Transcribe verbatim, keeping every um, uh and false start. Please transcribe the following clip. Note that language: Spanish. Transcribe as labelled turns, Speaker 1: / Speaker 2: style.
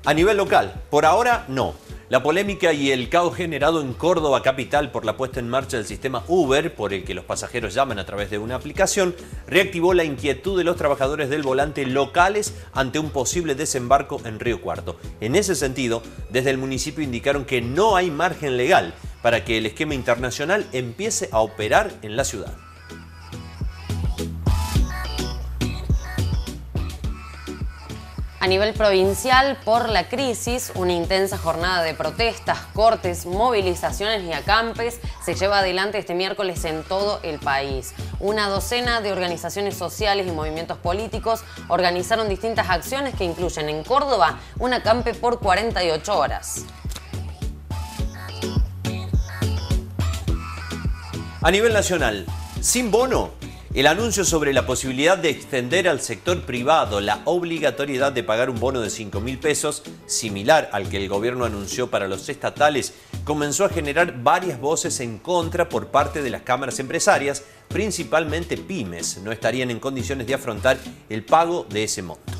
Speaker 1: A nivel local, por ahora no. La polémica y el caos generado en Córdoba capital por la puesta en marcha del sistema Uber, por el que los pasajeros llaman a través de una aplicación, reactivó la inquietud de los trabajadores del volante locales ante un posible desembarco en Río Cuarto. En ese sentido, desde el municipio indicaron que no hay margen legal para que el esquema internacional empiece a operar en la ciudad.
Speaker 2: A nivel provincial, por la crisis, una intensa jornada de protestas, cortes, movilizaciones y acampes se lleva adelante este miércoles en todo el país. Una docena de organizaciones sociales y movimientos políticos organizaron distintas acciones que incluyen en Córdoba un acampe por cuarenta y ocho horas.
Speaker 1: A nivel nacional, sin bono, el anuncio sobre la posibilidad de extender al sector privado la obligatoriedad de pagar un bono de cinco mil pesos, similar al que el gobierno anunció para los estatales, comenzó a generar varias voces en contra por parte de las cámaras empresarias, principalmente pymes, no estarían en condiciones de afrontar el pago de ese monto.